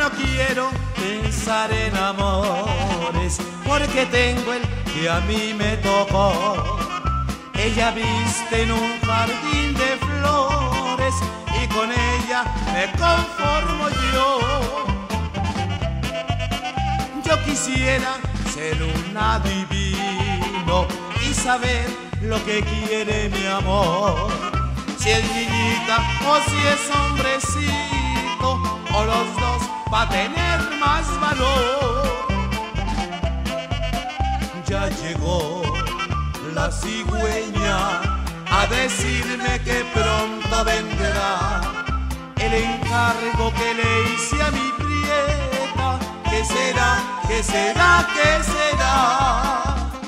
no quiero pensar en amores, porque tengo el que a mí me tocó. Ella viste en un jardín de flores y con ella me conformo yo. Yo quisiera ser un adivino y saber lo que quiere mi amor. Si es niñita o si es hombrecito, o los dos va a tener más valor. Ya llegó la cigüeña a decirme que pronto vendrá el encargo que le hice a mi prieta. ¿Qué será? ¿Qué será? ¿Qué será?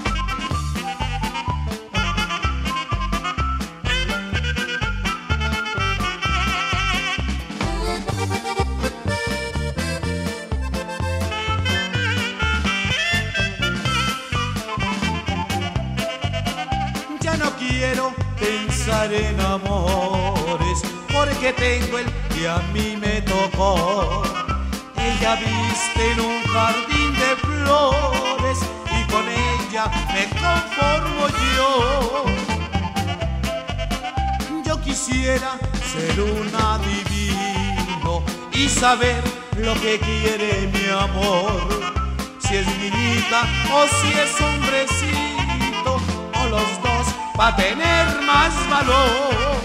Ya no quiero pensar en amores, porque tengo el que a mí me tocó. Ella viste en un jardín de flores y con ella me conformo yo. Yo quisiera ser un adivino y saber lo que quiere mi amor. Si es niñita o si es hombrecito, o los dos va a tener más valor.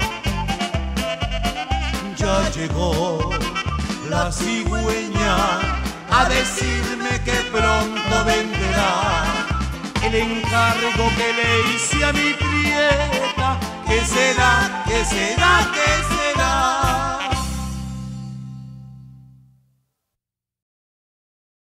Ya llegó la cigüeña a decirme que pronto vendrá el encargo que le hice a mi prieta. ¿Qué será? ¿Qué será? ¿Qué será?